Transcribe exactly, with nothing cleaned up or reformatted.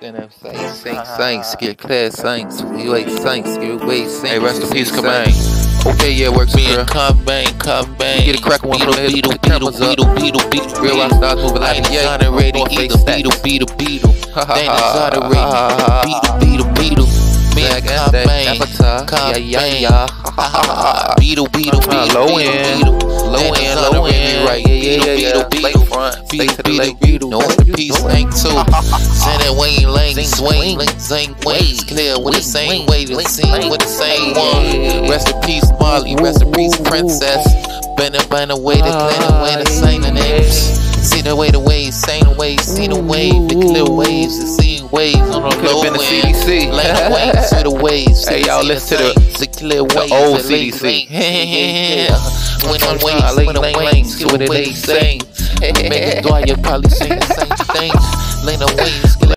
Then I'm saying, sing, sing, skill class, sing, we wait, sing, skill wait, sing. Hey, rest in peace, Kamane. Okay, yeah, works me and Kamane, Kamane. Get a crack one of the Beatle, Beatle, Beatle, Beatle, Beatle. Real rock stars moving like the exonerated, either Beatle, Beatle, Beatle. Then exonerated, Beatle, Beatle, Beatle. Me and Kamane, Kamane, Beatle, Beatle, Beatle, low end, low end, low end, right? Yeah, yeah, yeah, yeah. Lake front, Beatle, Beatle, Beatle. No one piece, ain't two. Send that Wayne Lane, swing, same ways, clear with the same way, the scene with the same one. Rest in peace, Molly. Rest in peace, Princess. Been up and away, the clear way, the same names. See the way, the waves, same ways, see the wave, the clear waves, the scene waves on the low end. C D C. Lane waves to the waves. Hey, y'all, listen to the, the clear waves, the old C D C. When I'm waves, when I'm waves, see what they sing. Make it dry, you probably sing the same thing. Lane waves.